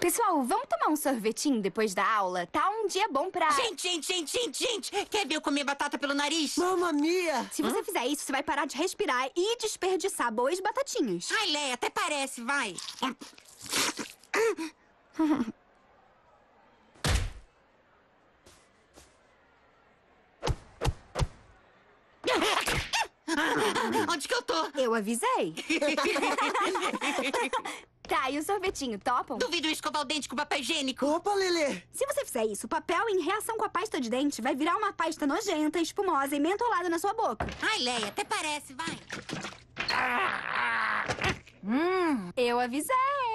Pessoal, vamos tomar um sorvetinho depois da aula? Tá um dia bom pra... Gente! Quer ver eu comer batata pelo nariz? Mamma mia! Se você fizer isso, você vai parar de respirar e desperdiçar boas batatinhas. Ai, Leia, até parece, vai. Onde que eu tô? Eu avisei. Tá, e o sorvetinho, topam? Duvido eu escovar o dente com papel higiênico. Opa, Lelê! Se você fizer isso, o papel, em reação com a pasta de dente, vai virar uma pasta nojenta, espumosa e mentolada na sua boca. Ai, Leia, até parece, vai. Eu avisei.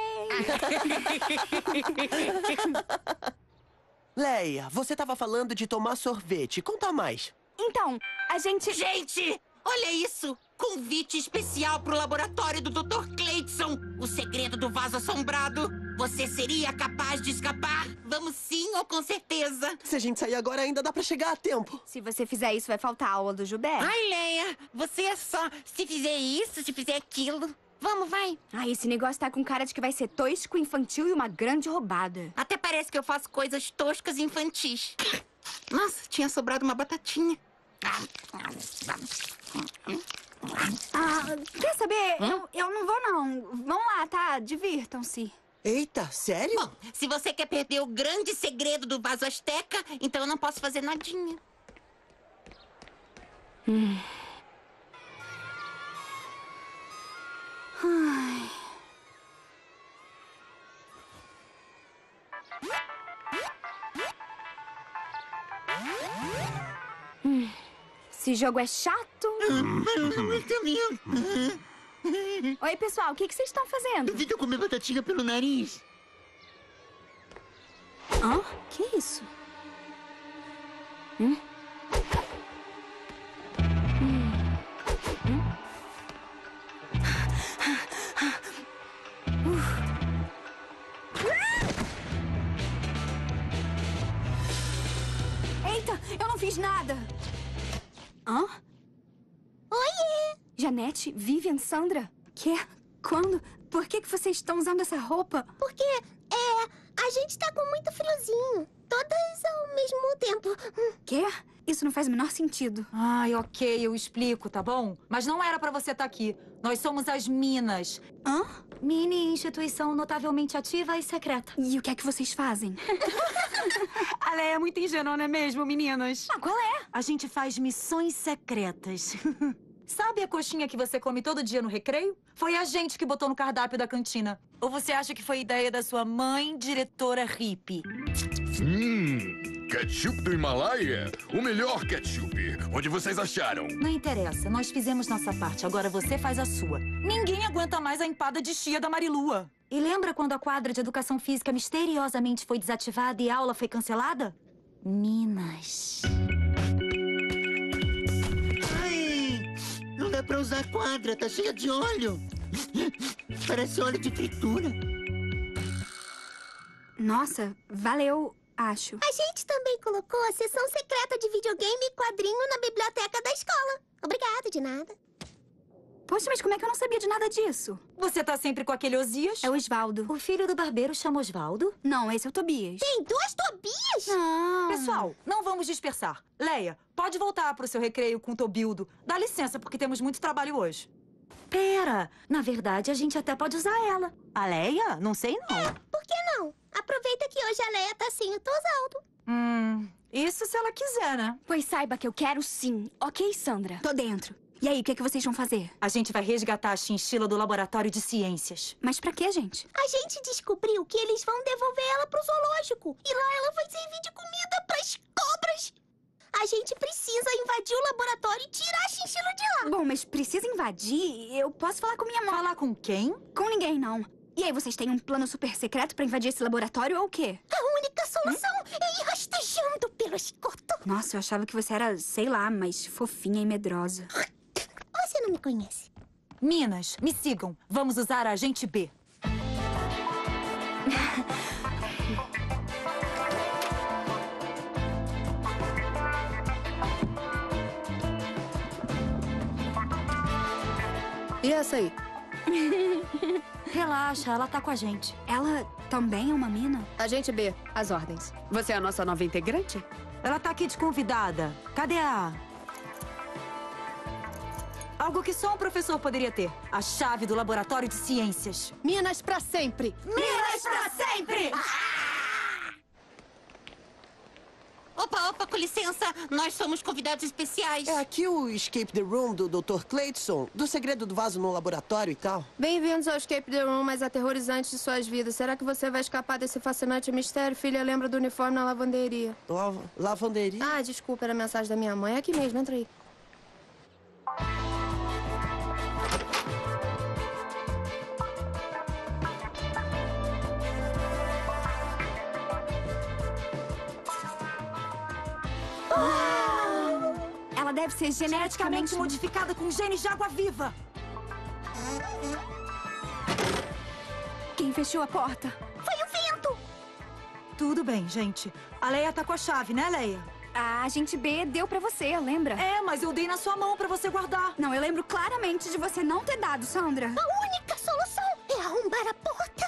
Leia, você tava falando de tomar sorvete. Conta mais. Então, a gente... Gente, olha isso! Convite especial pro laboratório do Dr. Clayton. O segredo do vaso assombrado. Você seria capaz de escapar? Vamos sim ou com certeza? Se a gente sair agora, ainda dá pra chegar a tempo. Se você fizer isso, vai faltar a aula do Gilberto. Ai, Leia, você é só... Se fizer isso, se fizer aquilo... Vamos, vai. Ai, esse negócio tá com cara de que vai ser tosco, infantil e uma grande roubada. Até parece que eu faço coisas toscas e infantis. Nossa, tinha sobrado uma batatinha. Quer saber? Eu não vou, não. Vão lá, tá? Divirtam-se. Eita, sério? Bom, se você quer perder o grande segredo do vaso asteca, então eu não posso fazer nadinha. Esse jogo é chato. Oi, pessoal, o que vocês estão fazendo? Duvido eu comer batatinha pelo nariz. Hã? Que isso? Eita, eu não fiz nada. Hã? Oiê! Janete, Vivian, Sandra? Quê? Quando? Por que vocês estão usando essa roupa? Porque, a gente tá com muito friozinho. Todas ao mesmo tempo. Quê? Isso não faz o menor sentido. Ai, ok, eu explico, tá bom? Mas não era pra você estar aqui. Nós somos as Minas. Hã? Mini instituição notavelmente ativa e secreta. E o que é que vocês fazem? Ela é muito ingênua, não é mesmo, meninas? Ah, qual é? A gente faz missões secretas. Sabe a coxinha que você come todo dia no recreio? Foi a gente que botou no cardápio da cantina. Ou você acha que foi ideia da sua mãe, diretora hippie? Ketchup do Himalaia? O melhor ketchup. Onde vocês acharam? Não interessa, nós fizemos nossa parte, agora você faz a sua. Ninguém aguenta mais a empada de chia da Marilua. E lembra quando a quadra de educação física misteriosamente foi desativada e a aula foi cancelada? Minas. Ai, não dá pra usar a quadra, tá cheia de óleo. Parece óleo de fritura. Nossa, valeu, acho. A gente também colocou a sessão secreta de videogame e quadrinho na biblioteca da escola. Obrigada, de nada. Poxa, mas como é que eu não sabia de nada disso? Você tá sempre com aquele Osias? É o Osvaldo. O filho do barbeiro chama Osvaldo? Não, esse é o Tobias. Tem duas Tobias? Não. Pessoal, não vamos dispersar. Leia, pode voltar pro seu recreio com o Tobildo. Dá licença, porque temos muito trabalho hoje. Pera, na verdade, a gente até pode usar ela. A Leia? Não sei não. Por que não? Aproveita que hoje a Leia tá sem o Tosaldo. Isso se ela quiser, né? Pois saiba que eu quero sim. Ok, Sandra? Tô dentro. E aí, o que vocês vão fazer? A gente vai resgatar a chinchila do laboratório de ciências. Mas pra quê, gente? A gente descobriu que eles vão devolver ela pro zoológico. E lá ela vai servir de comida pras cobras. A gente precisa invadir o laboratório e tirar a chinchila de lá. Bom, mas precisa invadir? Eu posso falar com minha mãe. Falar com quem? Com ninguém, não. E aí, vocês têm um plano super secreto pra invadir esse laboratório ou o quê? A única solução é ir rastejando pelo esgoto. Nossa, eu achava que você era, sei lá, mais fofinha e medrosa. Você não me conhece. Minas, me sigam. Vamos usar a agente B. E essa aí? Relaxa, ela tá com a gente. Ela também é uma mina? Agente B, as ordens. Você é a nossa nova integrante? Ela tá aqui de convidada. Cadê a... Algo que só um professor poderia ter. A chave do laboratório de ciências. Minas pra sempre! Minas pra sempre! Opa, com licença. Nós somos convidados especiais. É aqui o Escape the Room do Dr. Clayton, do segredo do vaso no laboratório e tal. Bem-vindos ao Escape the Room mais aterrorizante de suas vidas. Será que você vai escapar desse fascinante mistério? Filha, lembra do uniforme na lavanderia. Lavanderia? Ah, desculpa, era a mensagem da minha mãe. É aqui mesmo, entra aí. Ela deve ser geneticamente modificada com genes de água-viva. Quem fechou a porta? Foi o vento! Tudo bem, gente. A Leia tá com a chave, né, Leia? A agente B deu pra você, lembra? É, mas eu dei na sua mão pra você guardar. Não, eu lembro claramente de você não ter dado, Sandra. A única solução é arrombar a porta.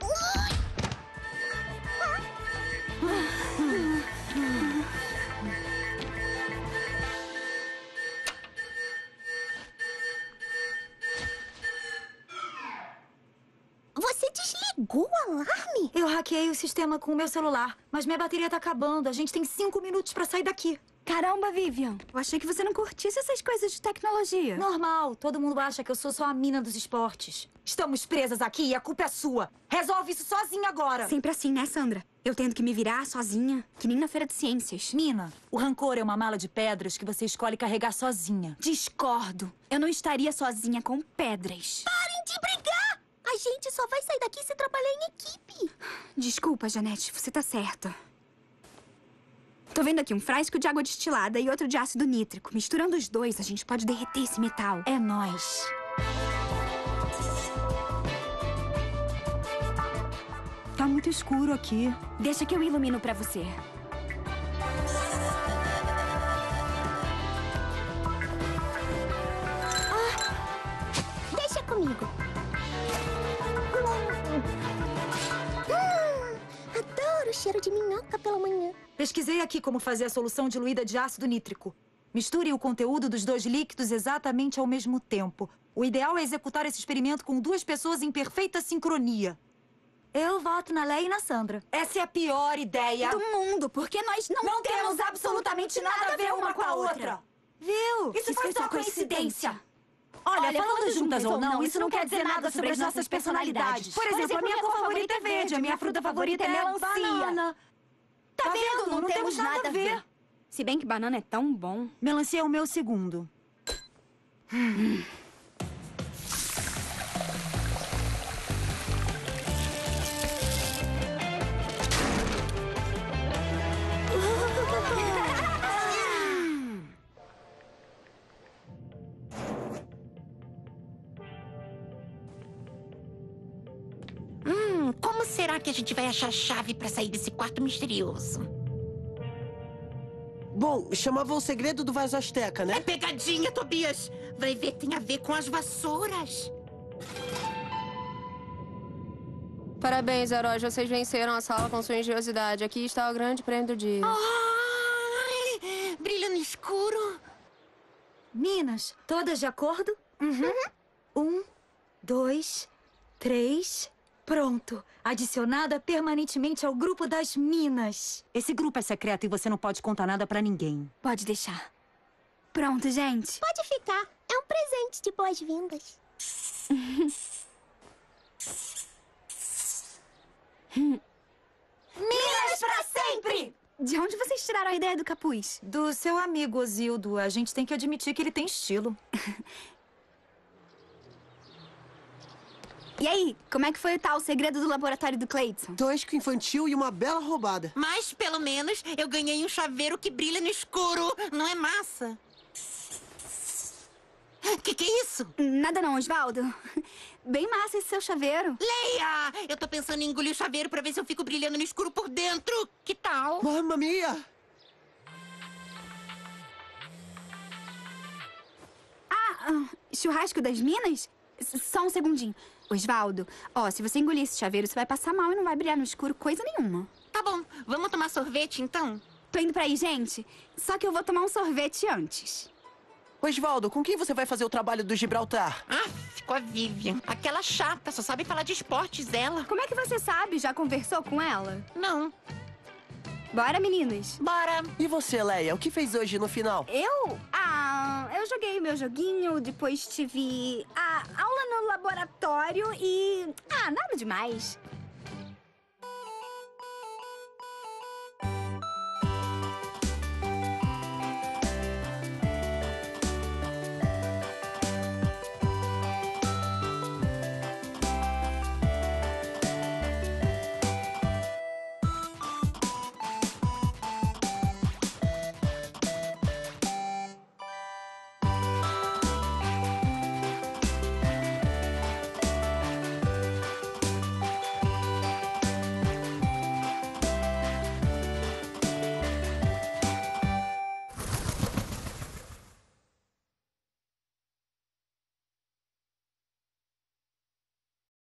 Você desligou o alarme? Eu hackeei o sistema com o meu celular, mas minha bateria tá acabando. A gente tem 5 minutos pra sair daqui. Caramba, Vivian. Eu achei que você não curtisse essas coisas de tecnologia. Normal, todo mundo acha que eu sou só a mina dos esportes. Estamos presas aqui e a culpa é sua. Resolve isso sozinha agora. Sempre assim, né, Sandra? Eu tendo que me virar sozinha, que nem na feira de ciências. Mina, o rancor é uma mala de pedras que você escolhe carregar sozinha. Discordo. Eu não estaria sozinha com pedras. Parem de brigar! A gente só vai sair daqui se trabalhar em equipe. Desculpa, Janete, você tá certa. Tô vendo aqui um frasco de água destilada e outro de ácido nítrico. Misturando os dois, a gente pode derreter esse metal. É nóis. Tá muito escuro aqui. Deixa que eu ilumino pra você. Deixa comigo. Adoro o cheiro de minhoca pela manhã. Pesquisei aqui como fazer a solução diluída de ácido nítrico. Misture o conteúdo dos dois líquidos exatamente ao mesmo tempo. O ideal é executar esse experimento com 2 pessoas em perfeita sincronia. Eu voto na Leia e na Sandra. Essa é a pior ideia Do mundo, porque nós não temos absolutamente nada a ver uma com a outra. Viu? Isso foi só coincidência. Olha, falando juntas ou não, isso não quer dizer nada sobre as nossas personalidades. Por exemplo, a minha cor favorita é verde, a minha fruta favorita é melancia. banana. Tá vendo? Não temos nada a ver. Se bem que banana é tão bom. Melancia é o meu segundo. Como será que a gente vai achar a chave pra sair desse quarto misterioso? Bom, chamava o segredo do vaso asteca, É né? pegadinha, Tobias. Vai ver que tem a ver com as vassouras. Parabéns, heróis. Vocês venceram a sala com sua engenhosidade. Aqui está o grande prêmio do dia. Ai, brilho no escuro. Minas, todas de acordo? 1, 2, 3... Pronto. Adicionada permanentemente ao grupo das Minas. Esse grupo é secreto e você não pode contar nada pra ninguém. Pode deixar. Pronto, gente. Pode ficar. É um presente de boas-vindas. Minas pra sempre! De onde vocês tiraram a ideia do capuz? Do seu amigo, Osildo. A gente tem que admitir que ele tem estilo. E aí, como é que foi o tal segredo do laboratório do Clayton? Tosco infantil e uma bela roubada. Mas, pelo menos, eu ganhei um chaveiro que brilha no escuro. Não é massa? Que é isso? Nada não, Osvaldo. Bem massa esse seu chaveiro. Leia! Eu tô pensando em engolir o chaveiro pra ver se eu fico brilhando no escuro por dentro. Que tal? Mamma mia! Churrasco das Minas? Só um segundinho. Osvaldo, ó, se você engolir esse chaveiro, você vai passar mal e não vai brilhar no escuro coisa nenhuma. Tá bom, vamos tomar sorvete então? Tô indo pra aí, gente. Só que eu vou tomar um sorvete antes. Osvaldo, com quem você vai fazer o trabalho do Gibraltar? Ficou a Vivian. Aquela chata, só sabe falar de esportes, ela. Como é que você sabe? Já conversou com ela? Não. Bora, meninas. Bora. E você, Leia, o que fez hoje no final? Eu? Eu joguei meu joguinho, depois tive a aula no laboratório e... nada demais.